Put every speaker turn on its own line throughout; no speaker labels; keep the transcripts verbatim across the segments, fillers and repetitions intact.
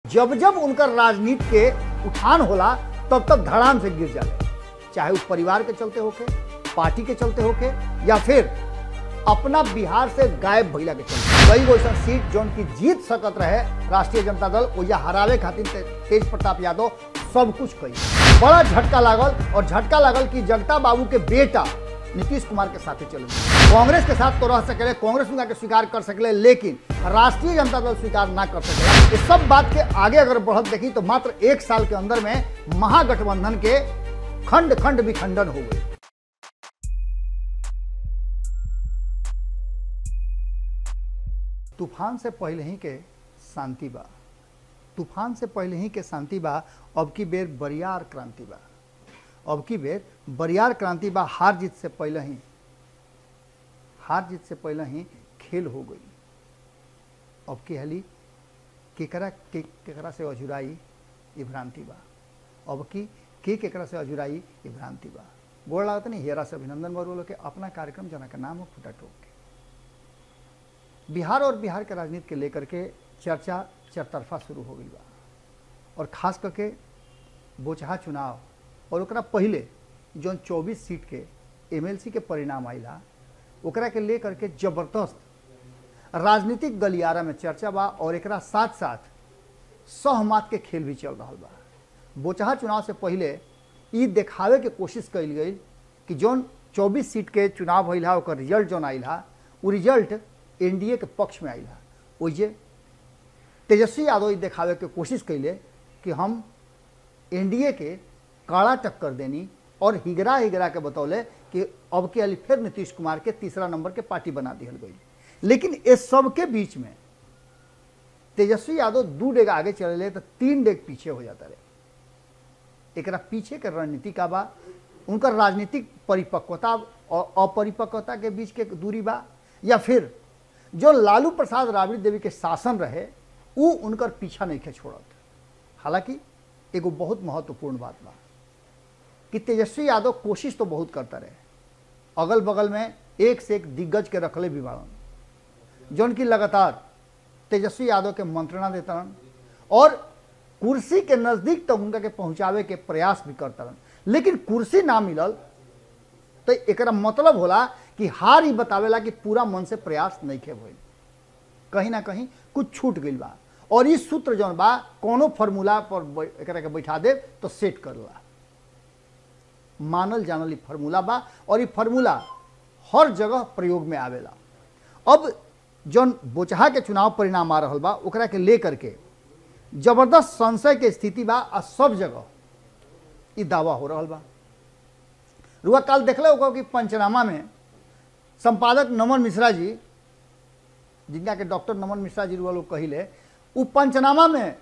जब जब उनका राजनीति के उठान होला तब तब धड़ाम से गिर जाते, चाहे उस परिवार के चलते होके, पार्टी के चलते होके, या फिर अपना बिहार से गायब भइला के चलते। कई गो ऐसा सीट जौन की जीत सकत रहे राष्ट्रीय जनता दल ओया हरावे खातिर ते, तेज प्रताप यादव सब कुछ कही। बड़ा झटका लागल और झटका लागल कि जगता बाबू के बेटा नीतीश कुमार के साथ चले। कांग्रेस के साथ तो रह सके, कांग्रेस उनका के स्वीकार कर सकले, लेकिन राष्ट्रीय जनता दल स्वीकार ना कर सके। इस सब बात के आगे अगर बढ़त देखी तो मात्र एक साल के अंदर में महागठबंधन के खंड खंड विखंडन हो गए। तूफान से पहले ही के शांति बा, तूफान से पहले ही के शांति बा। अब की बेर बरियार क्रांति बा, अब की बेर बरियार क्रांति बा। हार जीत से पहले ही हार जीत से पहले ही खेल हो गई। अब की हाली केकरा के केकरा से अजुराई ये भ्रांति बा। अब की के केकरा से अजुराई ये भ्रांति बा। गोड़ लागत नहीं हेरा से अभिनंदन बरुआ के अपना कार्यक्रम जना का नाम हो फुटा ठोक के। बिहार और बिहार के राजनीति के लेकर के चर्चा चरतरफा शुरू हो गई बा, और खास करके बोचहा चुनाव और ओकरा पहले जौन चौबीस सीट के एमएलसी के परिणाम आइला ओकरा के लेकर के जबरदस्त राजनीतिक गलियारा में चर्चा बा, और एकरा साथ साथ सहमत के खेल भी चल रहा बा। बोचहा चुनाव से पहले ये देखावे के कोशिश कल गई कि जौन चौबीस सीट के चुनाव भइल हा ओकर रिजल्ट जौन आइल हा वो रिजल्ट एनडीए के पक्ष में आइल हा। ओइजे तेजस्वी यादव देखावे के कोशिश कैले कि हम एनडीए के काला टक्कर देनी, और हिगरा हिगरा के बतौले कि अब के अली फिर नीतीश कुमार के तीसरा नंबर के पार्टी बना दिहल गई। लेकिन इस सब के बीच में तेजस्वी यादव दो डेग आगे चले तो तीन डेग पीछे हो जाता रहे। एकरा पीछे के रणनीति का बा, उनका राजनीतिक परिपक्वता और अपरिपक्वता के बीच के दूरी बा, या फिर जो लालू प्रसाद राबड़ी देवी के शासन रहे वो उनकर पीछा नहीं के छोड़त। हालांकि एगो बहुत महत्वपूर्ण बात बा कि तेजस्वी यादव कोशिश तो बहुत करता रहे, अगल बगल में एक से एक दिग्गज के रखले भी बाड़न जौन की लगातार तेजस्वी यादव के मंत्रणा देता रहन और कुर्सी के नजदीक तक उनका के पहुंचावे के प्रयास भी करता रहन। लेकिन कुर्सी ना मिलल तो एकरा मतलब होला कि हार ही बतावेला कि पूरा मन से प्रयास नहीं के भइल, कहीं ना कहीं कुछ छूट गई बा। और इस सूत्र जौन बा कोनो फार्मूला पर एकरा के बैठा दे तो सेट करला, मानल जानल फार्मूला बा, और ये फार्मूला हर जगह प्रयोग में आवेला। अब जौन बोचहा के चुनाव परिणाम आ रहा बा ओकरा के लेकर के जबरदस्त संशय के स्थिति बा, आ सब जगह ये दावा हो रहा बा। रुआ काल देखले होगा कि पंचनामा में संपादक नमन मिश्रा जी, जिनका के डॉक्टर नमन मिश्रा जी रुआ लोग कहिले, वो पंचनामा में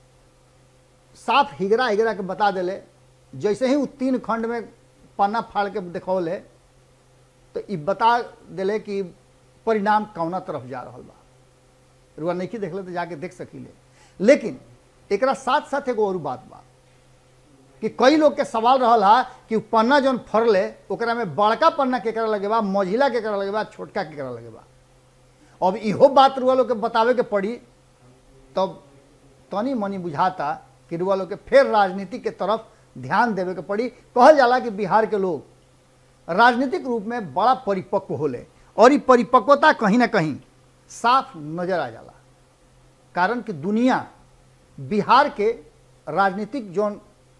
साफ हिगरा हिगरा के बता दिले। जैसे ही वो तीन खंड में पन्ना फाड़ के देखौले तो ये बता दिले कि परिणाम कौना तरफ जा रहा बा। रुआ नहीं देखले तो जाके देख सकीले। लेकिन एकरा साथ साथ एगो और बात बा कि कई लोग के सवाल रहल हा कि पन्ना जौन फरले ओकरा में बड़का पन्ना केकरा लगे बा, मझिला केकरा लगे बा, छोटका केकरा लगे बा। अब इहो बात रुआ लोग के बतावे के पड़ी, तब तनी मनी बुझाता कि रुआ लोग के फिर राजनीति के तरफ ध्यान देवे के पड़ी। कहल जाला कि बिहार के लोग राजनीतिक रूप में बड़ा परिपक्व होले, और ये परिपक्वता कहीं ना कहीं साफ नजर आ जाला। कारण कि दुनिया बिहार के राजनीतिक जौन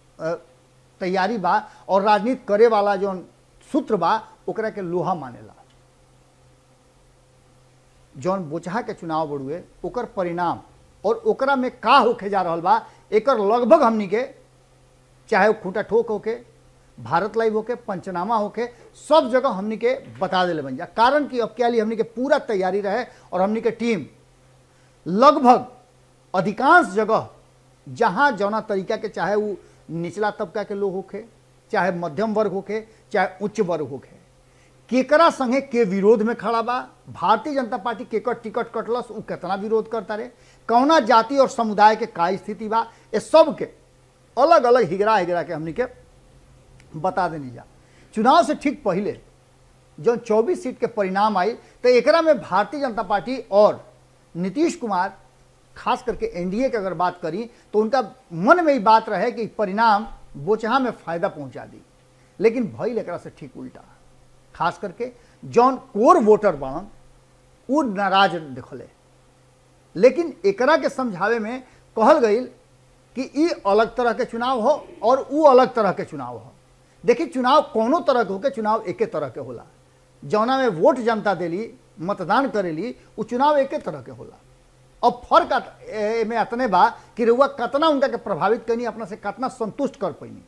तैयारी बा और राजनीति करे वाला जौन सूत्र बा ओकरा के लोहा मानेला। जौन बोचहा के चुनाव बड़ुए ओकर परिणाम और ओकरा में का होके जा रहा बा एकर लगभग हमनी के, चाहे वो खूंटा ठोक होके, भारत लाइव होके, पंचनामा होके, सब जगह हमनी के बता दिले बन जा। कारण कि अब क्या लिए हमनी के पूरा तैयारी रहे, और हमनी के टीम लगभग अधिकांश जगह जहां जौना तरीका के, चाहे वो निचला तबका के लोग होके, चाहे मध्यम वर्ग होके, चाहे उच्च वर्ग होके, केकरा संगे के विरोध में खड़ा बा, भारतीय जनता पार्टी केकर टिकट कटलस उ कितना विरोध करता रहे, कौना जाति और समुदाय के का स्थिति बा, ये सब के अलग अलग हिगरा हिगरा के हमनी के बता देनी जा। चुनाव से ठीक पहले जो चौबीस सीट के परिणाम आई तो एकरा में भारतीय जनता पार्टी और नीतीश कुमार खास करके एनडीए की अगर बात करी तो उनका मन में ही बात रहे कि परिणाम बोचहा में फायदा पहुंचा दी, लेकिन भइल एकरा से ठीक उल्टा। खास करके जौन कोर वोटर बनन उ नाराज दिखले, लेकिन एकरा के समझावे में कहल गई कि ई अलग तरह के चुनाव हो और उ अलग तरह के चुनाव हो। देखिए, चुनाव कोनो तरह के होके चुनाव एके तरह के होला। जौना में वोट जनता देली, मतदान करेली, उ चुनाव एके तरह के होला। अब फर्क में अतने बा कि रउआ कतना उनका के प्रभावित करनी, अपना से कतना संतुष्ट कर पैनी।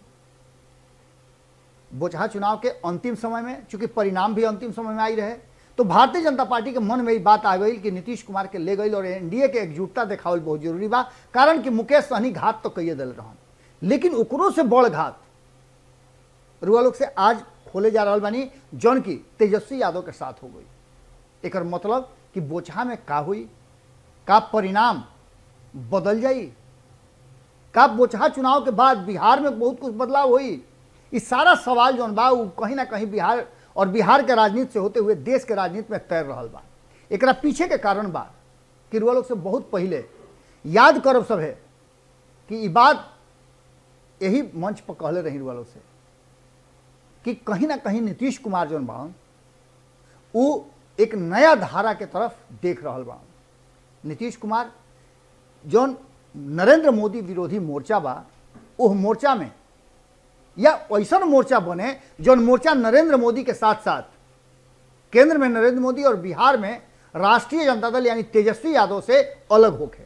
बोचहा चुनाव के अंतिम समय में चूंकि परिणाम भी अंतिम समय में आई रहे, तो भारतीय जनता पार्टी के मन में ही बात आ गई कि नीतीश कुमार के ले गई और एनडीए के एकजुटता देखावल बहुत जरूरी बा। कारण कि मुकेश सहनी घात तो कहिए दिल रहन, लेकिन ओकरो से बड़ घात रुआ लोग से आज खोले जा रहा बानी, जौन की तेजस्वी यादव के साथ हो गई। एकर मतलब कि बोचहा में का हुई, का परिणाम बदल जाई, का बोचहा चुनाव के बाद बिहार में बहुत कुछ बदलाव हुई। इस सारा सवाल जौन बा उ कहीं ना कहीं बिहार और बिहार के राजनीति से होते हुए देश के राजनीति में तैर रहा बा। एकरा पीछे के कारण बा कि रुआ लोग से बहुत पहले याद करब सब है कि ई बात यही मंच पर कहले रही रुआ लोग से कि कहीं ना कहीं नीतीश कुमार जौन बा उ एक नया धारा के तरफ देख रहा बा। नीतीश कुमार जौन नरेंद्र मोदी विरोधी मोर्चा बा, उह मोर्चा में या ऐसा मोर्चा बने जौन मोर्चा नरेंद्र मोदी के साथ साथ केंद्र में नरेंद्र मोदी और बिहार में राष्ट्रीय जनता दल यानी तेजस्वी यादव से अलग होके।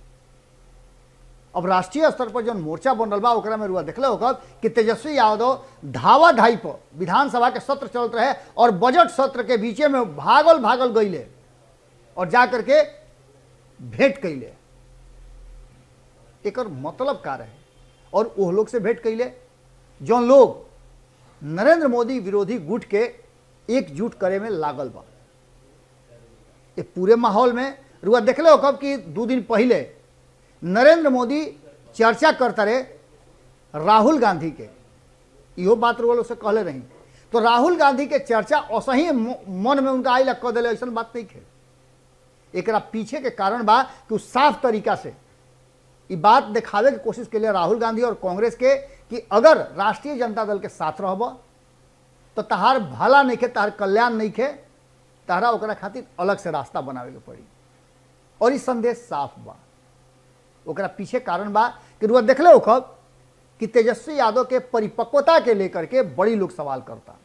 अब राष्ट्रीय स्तर पर जौन मोर्चा बन रहा बा ओकरा में रुआ देखले होगा कि तेजस्वी यादव धावा धाई पर विधानसभा के सत्र चलत रहे और बजट सत्र के बीचे में भागल भागल गईले और जाकर के भेंट कैले। एकर मतलब का रहे, और ओह लोग से भेंट कैले जौन लोग नरेंद्र मोदी विरोधी गुट के एकजुट करे में लागल बा। ये पूरे माहौल में रुआ देखले हो कब कि दो दिन पहले नरेंद्र मोदी चर्चा करता रहे राहुल गांधी के, इहो बात रुआ लोग से कहले रही, तो राहुल गांधी के चर्चा असही मन में उनका आई लग दिले, ऐसा बात नहीं है। एकरा पीछे के कारण बा कि साफ तरीका से ये बात दिखावे की कोशिश के लिए राहुल गांधी और कांग्रेस के कि अगर राष्ट्रीय जनता दल के साथ रहब तो तहार भला नहीं खे, तहार कल्याण नहीं खे, तहरा ओकरा खातिर अलग से रास्ता बनावे के पड़ी। और ये संदेश साफ बा। ओकरा पीछे कारण बा कि रुआ देखले हो कब कि तेजस्वी यादव के परिपक्वता के लेकर के बड़ी लोग सवाल करता।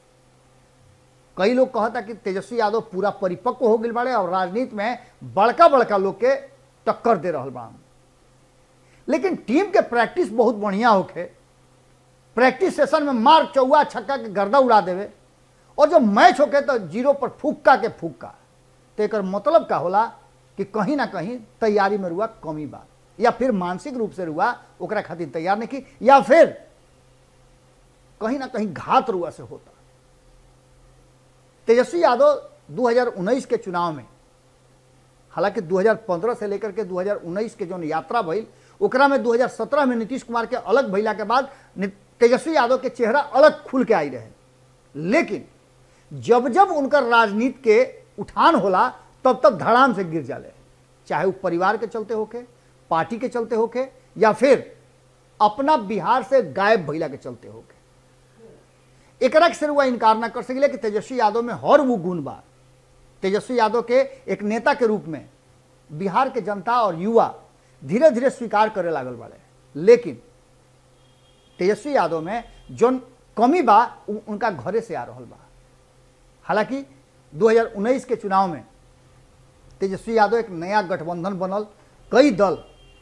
कई लोग कहता कि तेजस्वी यादव पूरा परिपक्व हो गए बाड़े और राजनीति में बड़का बड़का लोग के टक्कर दे रहा बा। लेकिन टीम के प्रैक्टिस बहुत बढ़िया होके, प्रैक्टिस सेशन में मार चौवा छक्का के गर्दा उड़ा देवे, और जब मैच होके तो जीरो पर फुक्का के फुक्का। तो एक मतलब का होला कि कहीं ना कहीं तैयारी में रुआ कमी बा, या फिर मानसिक रूप से रुआ ओकरा खातिर तैयार नहीं की, या फिर कहीं ना कहीं घात रुआ से होता। तेजस्वी यादव दो हज़ार उन्नीस के चुनाव में, हालांकि दो हज़ार पंद्रह से लेकर के दो हज़ार उन्नीस के जो यात्रा भइल ओकरा में दो हज़ार सत्रह में नीतीश कुमार के अलग भइला के बाद तेजस्वी यादव के चेहरा अलग खुल के आई रहे। लेकिन जब जब उनका राजनीति के उठान होला तब तब धड़ाम से गिर जाले, चाहे वो परिवार के चलते होके, पार्टी के चलते होके, या फिर अपना बिहार से गायब भइला के चलते होके। एकरा से रुआ इनकार ना कर सकिले कि तेजस्वी यादव में हर वो गुण बा। तेजस्वी यादव के एक नेता के रूप में बिहार के जनता और युवा धीरे धीरे स्वीकार करे लागल बाड़े। लेकिन तेजस्वी यादव में जो कमी बा उनका घरे से आ रहा बा। हालांकि दो हज़ार उन्नीस के चुनाव में तेजस्वी यादव एक नया गठबंधन बनल, कई दल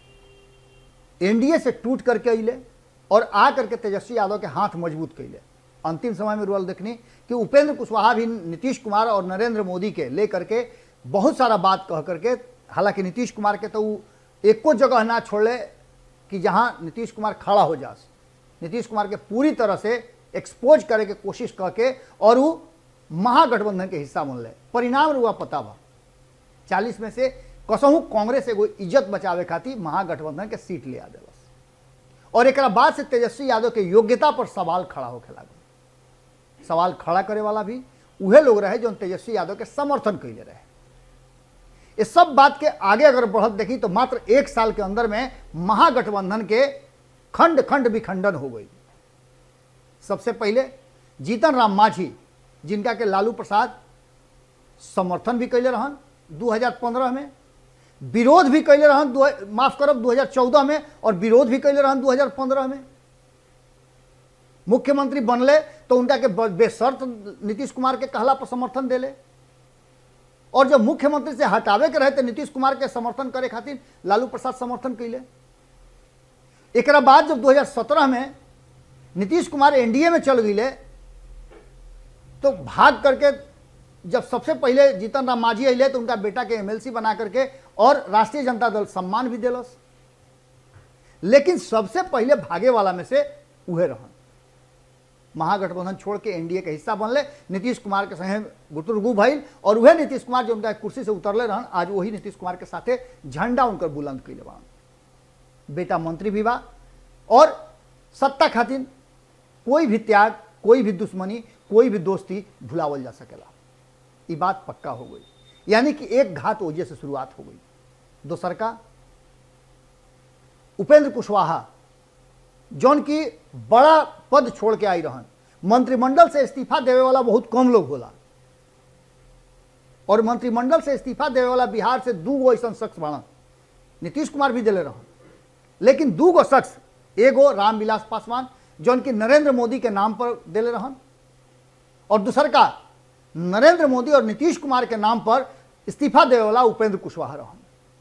एनडीए से टूट करके अइले और आ करके तेजस्वी यादव के हाथ मजबूत कैले। अंतिम समय में रुआ देखनी कि उपेंद्र कुशवाहा भी नीतीश कुमार और नरेंद्र मोदी के लेकर के बहुत सारा बात कह करके, हालांकि नीतीश कुमार के तो एको जगह ना छोड़े कि जहां नीतीश कुमार खड़ा हो जा, नीतीश कुमार के पूरी तरह से एक्सपोज करे के कोशिश करके और वो महागठबंधन के हिस्सा बन ले। परिणाम रुआ पता बा, चालीस में से कसहू कांग्रेस एगो इज्जत बचावे खातिर महागठबंधन के सीट ले आ दिलस, और एक बाद से तेजस्वी यादव के योग्यता पर सवाल खड़ा होके लागल। सवाल खड़ा करे वाला भी उहे लोग रहे जो तेजस्वी यादव के समर्थन कैले रहे। ये सब बात के आगे अगर बढ़त देखी तो मात्र एक साल के अंदर में महागठबंधन के खंड खंड विखंडन हो गई। सबसे पहले जीतन राम मांझी, जिनका के लालू प्रसाद समर्थन भी कैले रहन दो हज़ार पंद्रह में, विरोध भी कैले रहन, माफ करब दो हज़ार चौदह में, और विरोध भी कैले रहन दो हज़ार पंद्रह में। मुख्यमंत्री बनले तो उनका के बेशर्त नीतीश कुमार के कहला पर समर्थन देले, और जब मुख्यमंत्री से हटावे के रहे तो नीतीश कुमार के समर्थन करे खातिर लालू प्रसाद समर्थन कैले। एक बाद जब दो हज़ार सत्रह में नीतीश कुमार एनडीए में चल गए तो भाग करके जब सबसे पहले जीतन राम मांझी अले तो उनका बेटा के एमएलसी बना करके और राष्ट्रीय जनता दल सम्मान भी दिलस। लेकिन सबसे पहले भागे वाला में से उहे रहन, महागठबंधन छोड़ के एनडीए के हिस्सा बनले, नीतीश कुमार के संगे गुटुरगु भइल, और वह नीतीश कुमार जो उनका कुर्सी से उतरले रहन आज वही नीतीश कुमार के साथे झंडा उनकर बुलंद कैले बा। बेटा मंत्री भी बा, और सत्ता खातिर कोई भी त्याग, कोई भी दुश्मनी, कोई भी दोस्ती भुलावल जा सकेला। ये बात पक्का हो गई, यानी कि एक घात ओजे से शुरुआत हो गई। दोसर का उपेंद्र कुशवाहा जौन की बड़ा पद छोड़ के आई रहन, मंत्रिमंडल से इस्तीफा देवे वाला बहुत कम लोग होला, और मंत्रिमंडल से इस्तीफा देवे वाला बिहार से दू गो ऐसा शख्स बना, नीतीश कुमार भी दिले रहन। लेकिन दू गो शख्स, एगो रामविलास पासवान जौन की नरेंद्र मोदी के नाम पर दिले रहन, और दूसर का नरेंद्र मोदी और नीतीश कुमार के नाम पर इस्तीफा देवे वाला उपेंद्र कुशवाहा रहन।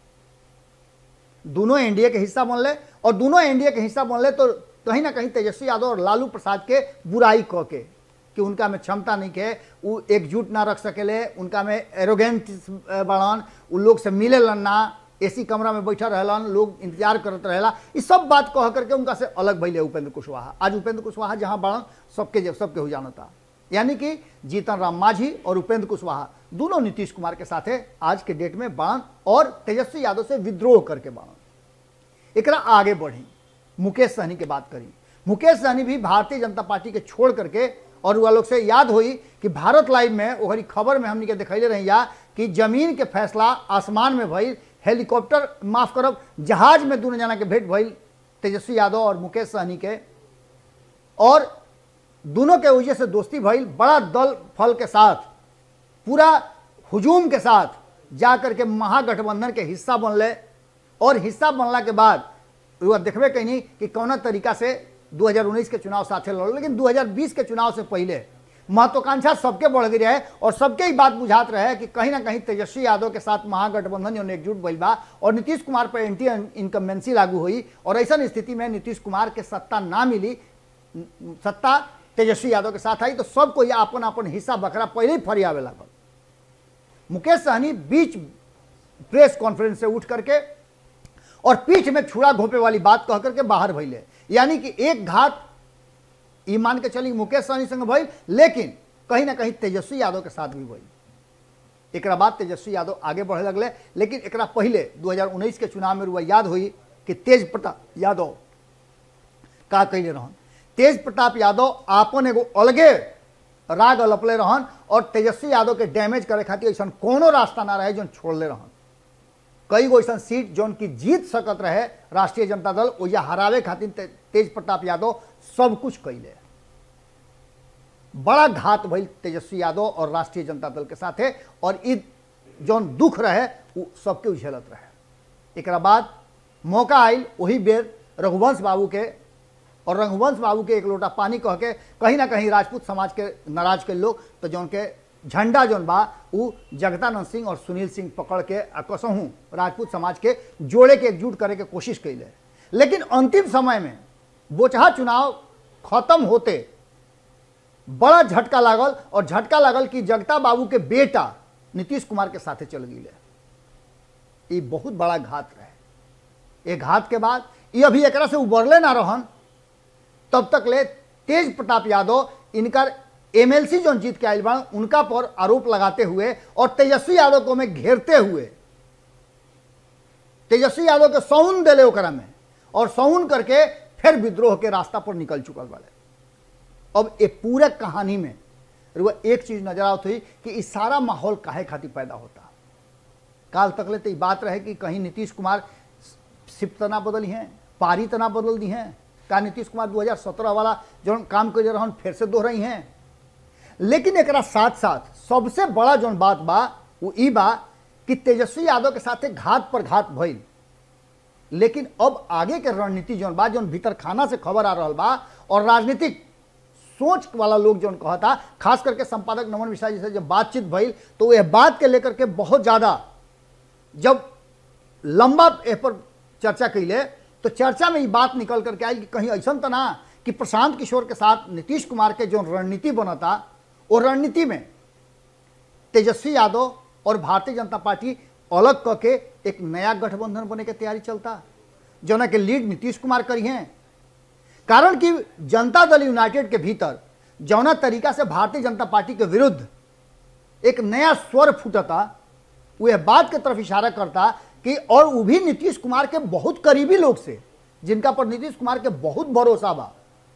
दोनों एनडीए के हिस्सा बनले, और दोनों एनडीए के हिस्सा बनले तो कहीं ना कहीं तेजस्वी यादव और लालू प्रसाद के बुराई कह के कि उनका में क्षमता नहीं के, वो एकजुट ना रख सकेले, उनका में एरोगेंट बढ़न, उन लोग से मिले ना, एसी कमरा में बैठा रहलन, लोग इंतजार करते रहेला, इस सब बात कह करके उनका से अलग भइले उपेंद्र कुशवाहा। आज उपेंद्र कुशवाहा जहां बढ़न सबके सबके हो जानता, यानी कि जीतन राम मांझी और उपेंद्र कुशवाहा दोनों नीतीश कुमार के साथे आज के डेट में बाण और तेजस्वी यादव से विद्रोह करके बाण। एकरा आगे बढ़ी, मुकेश सहनी की बात करी। मुकेश सहनी भी भारतीय जनता पार्टी के छोड़ करके, और वह लोग से याद हुई कि भारत लाइव में वही खबर में हमने के दिखैले रही या कि जमीन के फैसला आसमान में भइल, हेलीकॉप्टर माफ करब जहाज में दोनों जना के भेंट भइल तेजस्वी यादव और मुकेश सहनी के, और दोनों के वजह से दोस्ती भइल, बड़ा दल फल के साथ, पूरा हुजूम के साथ जाकर के महागठबंधन के हिस्सा बनले, और हिस्सा बनला के बाद वह देखबे कहीं कि कौन तरीका से दो हज़ार उन्नीस के चुनाव साथे लड़, लेकिन दो हज़ार बीस के चुनाव से पहले महत्वाकांक्षा सबके बढ़ गई रहे, और सबके ही बात बुझात रहे कि कहीं ना कहीं तेजस्वी यादव के साथ महागठबंधन जो एकजुट भइल बा, और नीतीश कुमार पर एंटी इनकम्बेंसी लागू हुई, और ऐसा स्थिति में नीतीश कुमार के सत्ता ना मिली, सत्ता तेजस्वी यादव के साथ आई, तो सबको यह अपन अपन हिस्सा बकरा पहले ही फरियावे लागल। मुकेश सहनी बीच प्रेस कॉन्फ्रेंस से उठ करके और पीठ में छुरा घोपे वाली बात कह करके बाहर भइले, यानी कि एक घात ई मान के चली मुकेश सहनी संग भइल, लेकिन कहीं ना कहीं तेजस्वी यादव के साथ भी भइल। एक बाद तेजस्वी यादव आगे बढ़े लगले, लेकिन एक पहले दो हज़ार उन्नीस के चुनाव में रुआ याद हुई कि तेज प्रताप यादव का कैले रहन। तेज प्रताप यादव आपन एगो अलगे राग अलपले रहन, और तेजस्वी यादव के डैमेज करे खातिर ऐसा कोनो रास्ता ना रहे जो छोड़ले रहन। कई गो ऐसा सीट जौन की जीत सकत रहे राष्ट्रीय जनता दल, ओया हरावे खातिर ते, तेज प्रताप यादव सब कुछ कैले। बड़ा घात भइल तेजस्वी यादव और राष्ट्रीय जनता दल के साथे, और इ जौन दुख रहे वो सबके उझेलत रहे। एक बाद मौका आयल वही बेर रघुवंश बाबू के, और रघुवंश बाबू के एक लोटा पानी कह के कहीं ना कहीं राजपूत समाज के नाराज के लोग तो जौन के झंडा जौन बा वो जगदानंद सिंह और सुनील सिंह पकड़ के कसहूँ राजपूत समाज के जोड़े के एकजुट करे के कोशिश कैले। लेकिन अंतिम समय में बोचहा चुनाव खत्म होते बड़ा झटका लागल, और झटका लागल कि जगता बाबू के बेटा नीतीश कुमार के साथे चल गई। ये बहुत बड़ा घात रहे। ये घात के बाद ये अभी एक से उबरले ना रहन, तब तक ले तेज प्रताप यादव इनका एमएलसी जो जीत के आयल बा उनका पर आरोप लगाते हुए और तेजस्वी यादव को में घेरते हुए तेजस्वी यादव के सौन दिले ओकरा में, और सौन करके फिर विद्रोह के रास्ता पर निकल चुकल वाले। अब ये पूरे कहानी में एक चीज नजर आती हुई कि इस सारा माहौल काहे खातिर पैदा होता। काल तक ले तो बात रहे कि कहीं नीतीश कुमार सिप तना बदली हैं, पारी तना बदल दी हैं, का नीतीश कुमार दो हज़ार सत्रह वाला जो काम कर रहा फिर से दोहराई हैं। लेकिन एक साथ साथ सबसे बड़ा जो बात बा वो ई बा कि तेजस्वी यादव के साथ घात पर घात भइल। लेकिन अब आगे के रणनीति जो बा, जो भीतर खाना से खबर आ रहा बा और राजनीतिक सोच वाला लोग जो कहता, खास करके संपादक नमन मिश्रा जी से जब बातचीत भइल तो यह बात के लेकर के बहुत ज्यादा जब लंबा ए पर चर्चा कैले तो चर्चा में ये बात निकल करके आई कि कहीं ऐसा तो ना कि प्रशांत किशोर के साथ नीतीश कुमार के जो रणनीति बनता वो रणनीति में तेजस्वी यादव और भारतीय जनता पार्टी अलग करके एक नया गठबंधन बने के तैयारी चलता, जो ना के लीड नीतीश कुमार करी हैं। कारण कि जनता दल यूनाइटेड के भीतर जौना तरीका से भारतीय जनता पार्टी के विरुद्ध एक नया स्वर फूटता, वह बात की तरफ इशारा करता कि और वो भी नीतीश कुमार के बहुत करीबी लोग से, जिनका पर नीतीश कुमार के बहुत भरोसा बा,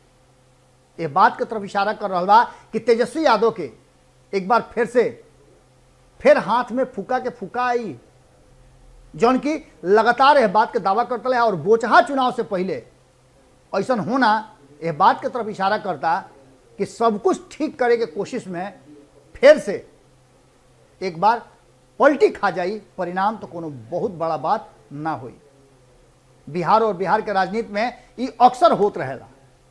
ये बात की तरफ इशारा कर रहा बा कि तेजस्वी यादव के एक बार फिर से फिर हाथ में फूका के फूका आई, जौन की लगातार यह बात के दावा करता है। और बोचहा चुनाव से पहले ऐसा होना यह बात की तरफ इशारा करता कि सब कुछ ठीक करे के कोशिश में फिर से एक बार पलटी खा जाई, परिणाम तो कोनो बहुत बड़ा बात ना हुई। बिहार और बिहार के राजनीति में ये अक्सर होत रहेला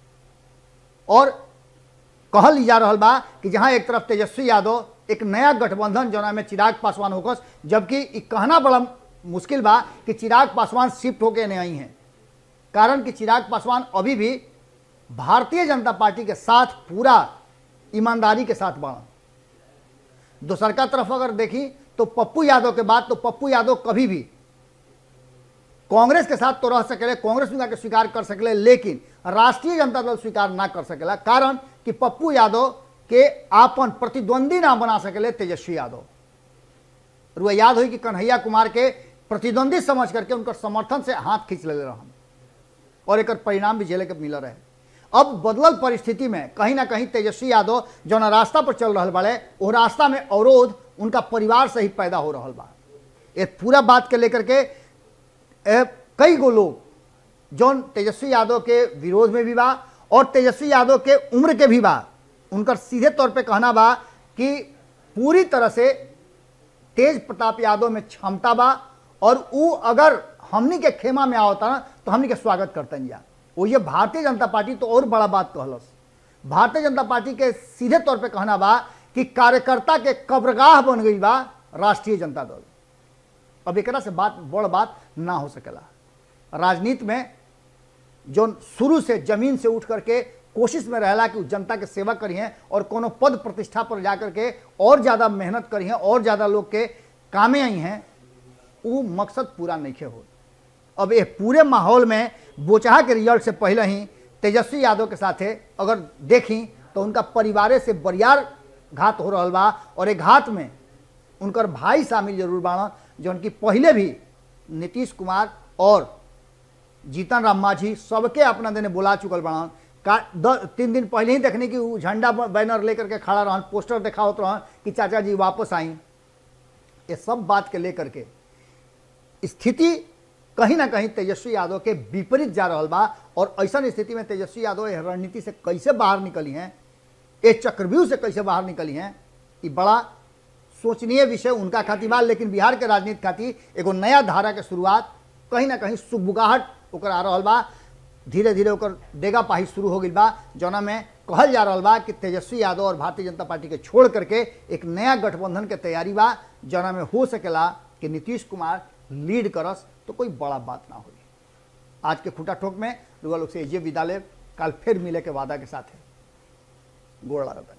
और कहल जा रहा बा कि जहां एक तरफ तेजस्वी यादव एक नया गठबंधन जो में चिराग पासवान होकर, जबकि कहना बड़ा मुश्किल बा कि चिराग पासवान शिफ्ट होके नहीं आई हैं। कारण कि चिराग पासवान अभी भी भारतीय जनता पार्टी के साथ पूरा ईमानदारी के साथ बा। दूसर का तरफ अगर देखी तो पप्पू यादव के बाद तो पप्पू यादव कभी भी कांग्रेस के साथ तो रह सकेले, कांग्रेस में जाकर स्वीकार कर सकेले, लेकिन राष्ट्रीय जनता दल स्वीकार ना कर सकेला। कारण कि पप्पू यादव के आपन प्रतिद्वंदी ना बना सकेले तेजस्वी यादव। रुआ याद हुई कि कन्हैया कुमार के प्रतिद्वंदी समझ करके उनका समर्थन से हाथ खींच ले रहन और एक परिणाम भी झेले के मिल रहे। अब बदलल परिस्थिति में कहीं ना कहीं तेजस्वी यादव जो ना रास्ता पर चल रहा बाड़े, वो रास्ता में अवरोध उनका परिवार से ही पैदा हो रहा बा। ये पूरा बात के लेकर के ए, कई गो लोग जो तेजस्वी यादव के विरोध में भी बा और तेजस्वी यादव के उम्र के भी बा, उनका सीधे तौर पे कहना बा कि पूरी तरह से तेज प्रताप यादव में क्षमता बा और वो अगर हमनी के खेमा में आवता ना तो हमनी के स्वागत करते जा। वो ये भारतीय जनता पार्टी तो और बड़ा बात कहलस, भारतीय जनता पार्टी के सीधे तौर पे कहना बा कि कार्यकर्ता के कब्रगाह बन गई बा राष्ट्रीय जनता दल। अब एक से बात बड़ बात ना हो सकेला। राजनीति में जो शुरू से जमीन से उठ करके कोशिश में रहला कि जनता के सेवा करिए और कोनो पद प्रतिष्ठा पर जाकर के और ज़्यादा मेहनत करिए और ज़्यादा लोग के कामे आई हैं, वो मकसद पूरा नहीं हो। अब ये पूरे माहौल में बोचहा के रिजल्ट से पहले ही तेजस्वी यादव के साथ अगर देखी तो उनका परिवार से बरियार घात हो रहा बा और एक घात में उनकर भाई शामिल जरूर बाड़ा, जो उनकी पहले भी नीतीश कुमार और जीतन राम मांझी सबके अपना देने बुला चुकल बाड़ा। का तीन दिन पहले ही देखने की झंडा बैनर लेकर के खड़ा रहन, पोस्टर देखा होता रहन कि चाचा जी वापस आई। ये सब बात के लेकर के स्थिति कहीं ना कहीं तेजस्वी यादव के विपरीत जा रहा बा और ऐसा स्थिति में तेजस्वी यादव यह रणनीति से कैसे बाहर निकली हैं, ये चक्रव्यूह से कैसे बाहर निकली हैं, ये बड़ा सोचनीय विषय उनका खातिर बा। लेकिन बिहार के राजनीति खातिर एगो नया धारा के शुरुआत कहीं ना कहीं सुगबुगाहट ओकर आ रहा बा। धीरे धीरे ओकर डेगा पाही शुरू हो गई बा, जौना में कहल जा रहा बा कि तेजस्वी यादव और भारतीय जनता पार्टी के छोड़ करके एक नया गठबंधन के तैयारी बा, जौना में हो सकेला कि नीतीश कुमार लीड करस तो कोई बड़ा बात ना हो। आज के खूटा ठोक में रुआ लोग से ये विदा ले, कल फिर मिले के वादा के साथ है। गोड़ लागत।